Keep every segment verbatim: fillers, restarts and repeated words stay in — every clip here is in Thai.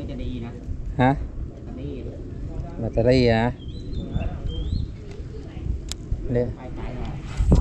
จะดีนะฮะจะดีแบตเตอรี่นะเนี่ยไปไกลหน่อย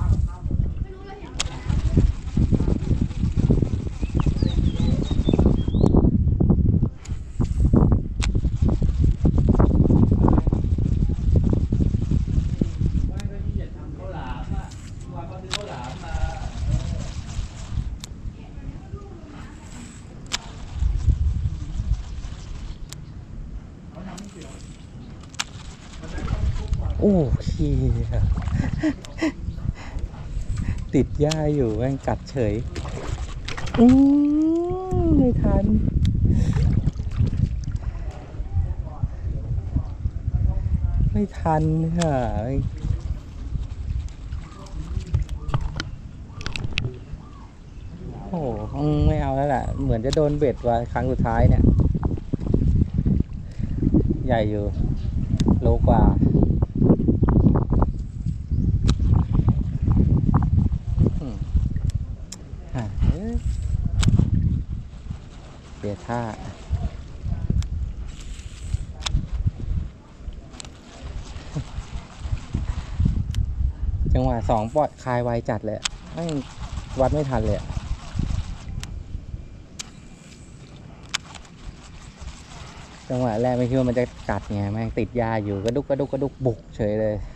โอ้ขี้ติดหญ้าอยู่แม่งกัดเฉยอืมไม่ทันไม่ทันค่ะโอ้โหไม่เอาแล้วแหละเหมือนจะโดนเบ็ดว่ะครั้งสุดท้ายเนี่ยใหญ่อยู่โลกว่าเสียท่าจังหวะสองปล่อยคายไวจัดเลยไม่วัดไม่ทันเลยจังหวะแรกไม่คิดว่ามันจะกัดไงแม่งติดยาอยู่กระดุกกระดุกกระดุกบุกเฉยเลย